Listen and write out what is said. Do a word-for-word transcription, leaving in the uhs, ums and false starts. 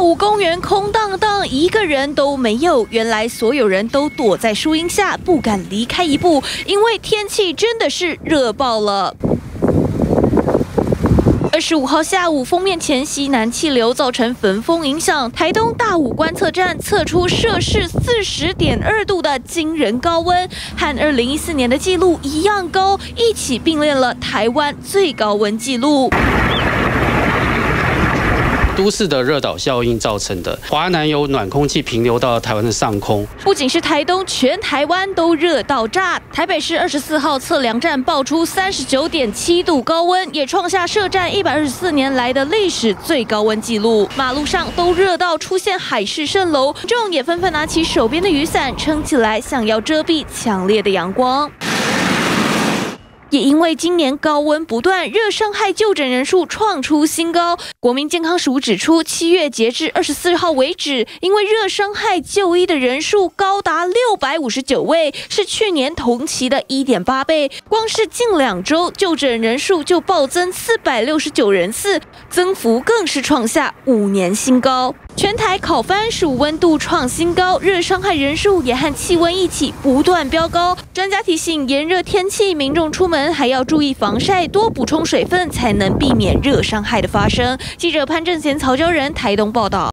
午公园空荡荡，一个人都没有。原来所有人都躲在树荫下，不敢离开一步，因为天气真的是热爆了。 二十五号下午，锋面前西南气流造成焚风影响，台东大武观测站测出摄氏四十点二度的惊人高温，和二零一四年的记录一样高，一起并列了台湾最高温纪录。 都市的热岛效应造成的，华南有暖空气平流到台湾的上空， 不仅是台东，全台湾都热到炸。台北市二十四号测量站爆出三十九点七度高温，也创下设站一百二十四年来的历史最高温纪录。马路上都热到出现海市蜃楼，众也纷纷拿起手边的雨伞撑起来，想要遮蔽强烈的阳光。 也因为今年高温不断，热伤害就诊人数创出新高。国民健康署指出，七月截至二十四号为止，因为热伤害就医的人数高达六百五十九位，是去年同期的一点八倍。光是近两周就诊人数就暴增四百六十九人次，增幅更是创下五年新高。 全台烤番薯温度创新高，热伤害人数也和气温一起不断飙高。专家提醒，炎热天气民众出门还要注意防晒，多补充水分，才能避免热伤害的发生。记者潘正贤、曹昭仁台东报道。